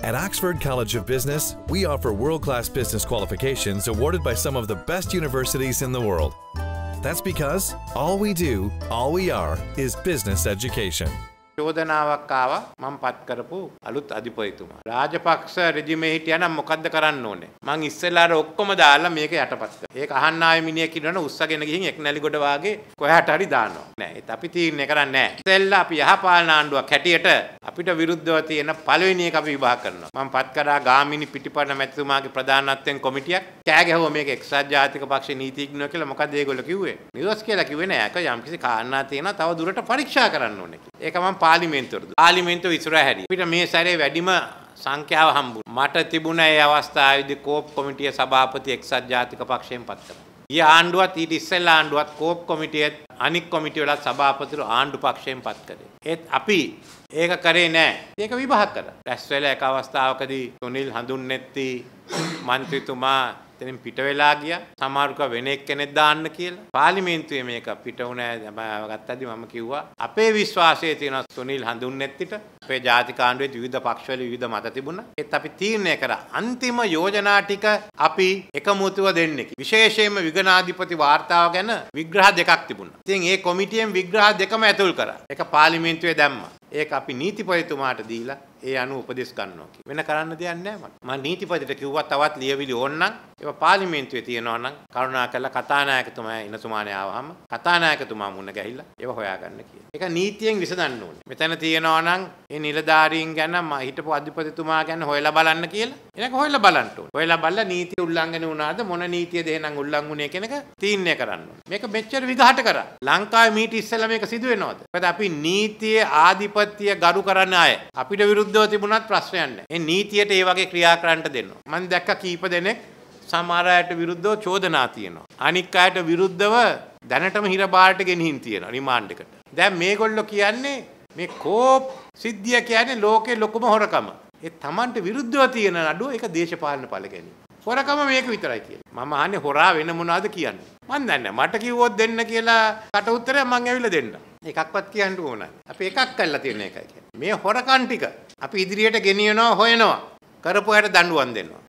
At Oxford College of Business, we offer world-class business qualifications awarded by some of the best universities in the world. That's because all we do, all we are, is business education. චෝදනාවක් ආවා මම පත් කරපු අලුත් අධිපතිතුමා. රාජපක්ෂ රෙජිමේ හිටියා නම් මොකද්ද කරන්න ඕනේ? මං ඉස්සෙල්ලාට ඔක්කොම දාලා මේක යටපත් කරා. ඒක අහන්න ආයේ මිනිහෙක් ඉන්නවනේ උස්සගෙන ගිහින් එක් නැලි ගොඩ වාගේ කොහාට හරි දානවා. නෑ ඒත් අපි තීරණය කරන්නේ නෑ. ඉස්සෙල්ලා අපි යහපාලන ආණ්ඩුවක් හැටියට අපිට විරුද්ධව තියෙන පළවෙනි එක අපි විභාග කරනවා. මම පත් කරා ගාමිණී පිටිපන්න මැතිතුමාගේ ප්‍රධානත්වයෙන් කොමිටියක්. කෑ ගැහුවා මේක එක්සත් ජාතික පක්ෂේ නීතිඥයෝ කියලා. මොකද ඒගොල්ලෝ කිව්වේ? නිරෝධ කියලා කිව්වේ නෑ. ඒක යම්කිසි කාරණා තියෙනවා තව දුරට පරීක්ෂා කරන්න ඕනේ. ඒක මම පාර්ලිමේන්තුව ඉස්සරහ හැරි. අපිට මේ සැරේ වැඩිම සංඛ්‍යාව හම්බුනේ. මට තිබුණා ඒ අවස්ථාවේදී කෝප් කොමිටිය සභාපති එක්සත් ජාතික පක්ෂයෙන් පත් කරා. ඊ ආණ්ඩුවත් ඊට ඉස්සෙල්ලා ආණ්ඩුවත් කෝප් කොමිටියත් අනික් කොමිටිය වල සභාපතිරු ආණ්ඩු පක්ෂයෙන් පත් කරේ. ඒත් අපි ඒක කරේ නෑ. ඒක විභාග කරා. රැස් වෙලා එක අවස්ථාවකදී සුනිල් හඳුන්නැති මන්ත්‍රීතුමා එතනින් පිට වෙලා ගියා. සමහරුක වෙන එක්කෙනෙක් දාන්න කියලා. පාර්ලිමේන්තුවේ මේක පිට වුණා. ගත්තදී මම කිව්වා අපේ විශ්වාසය තියෙනවා සුනිල් හඳුන්නැතිට. අපේ ජාතික ආණ්ඩුවේ විවිධ පක්ෂවල විවිධ මත තිබුණා. ඒත් අපි තීරණය කරා අන්තිම යෝජනා ටික අපි එකමුතුව දෙන්නේ. විශේෂයෙන්ම විගණාධිපති වාර්තාව ගැන විග්‍රහ දෙකක් තිබුණා. ඉතින් ඒ කොමිටියෙන් විග්‍රහ දෙකම ඇතුල් කරා. ඒක පාර්ලිමේන්තුවේ දැම්මා. ඒක අපි නීතිපතිතුමාට දීලා ඒ අනුව උපදෙස් ගන්නවා කියලා. වෙන කරන්න දෙයක් නැහැ මට. මම නීතිපතිට කිව්වා තවත් ලියවිලි ඕනනම් ඒවා පාර්ලිමේන්තුවේ තියෙනවා නම් කරුණාකරලා කතානායකතුමා ඉනතුමානේ ආවහම කතානායකතුමා මුණ ගැහිලා ඒවා හොයාගන්න කියලා. ඒක නීතියෙන් විසඳන්න ඕනේ. මෙතන තියෙනවා නම් ඒ නිලධාරීන් ගැන හිටපු අධිපතිතුමා ගැන හොයලා බලන්න කියලා. ඒක හොයලා බලන්න ඕනේ. හොයලා බලලා නීතිය උල්ලංඝනය වුණාද මොන නීතියද එහෙනම් උල්ලංඝුනේ කියන එක තීරණය කරන්න ඕනේ. මේක මෙච්චර විගහට කරා. ලංකාවේ මීට ඉස්සෙල්ලා මේක සිදු වෙනවද? මොකද අපි නීතියේ ආධිපත්‍ය ගරු කරන අය අපිට විරුද්ධව තිබුණත් ප්‍රශ්නයක් නැහැ. ඒ නීතියට ඒ වගේ ක්‍රියා කරන්න දෙනවා. මම දැක්ක කීප දෙනෙක් සමහර අයට විරුද්ධව චෝදනා තියෙනවා. අනික් අයට විරුද්ධව දැනටම හිර බාරට ගෙනිහින් තියෙනවා රිමාන්ඩ් එකට. දැන් මේගොල්ලෝ කියන්නේ මේ කෝප් සිද්ධිය කියන්නේ ලෝකේ ලොකුම හොරකම. ඒ Tamanට විරුද්ධව තියෙන නඩුව ඒක දේශපාලන ඵල ගැනීම. හොරකම මේක විතරයි කියන්නේ. මම අහන්නේ හොරා වෙන මොනවද කියන්නේ. මන් දන්නේ නැහැ. මට කිව්වොත් දෙන්න කියලා කට උත්තරයක් මං ඇවිල්ලා දෙන්න. එකක්වත් කියන්න ඕනයි. අපි එකක් කරලා තියෙන එකයි කියන්නේ. මේ හොරකම් ටික අපි ඉදිරියට ගෙනියනවා හොයනවා. කරපු හැට දඬුවම් දෙනවා.